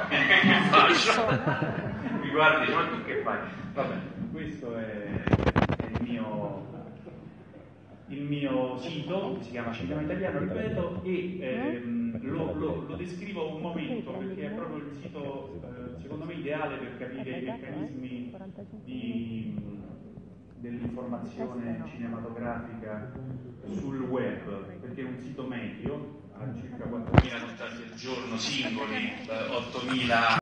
che faccio? Mi guardi e dice, ma tu che fai? Vabbè, questo è il mio sito, che si chiama Cinema Italiano, ripeto, e lo descrivo un momento perché è proprio il sito, secondo me, ideale per capire i meccanismi dell'informazione cinematografica sul web, perché è un sito medio, ha circa 4.000 contatti al giorno singoli, 8.000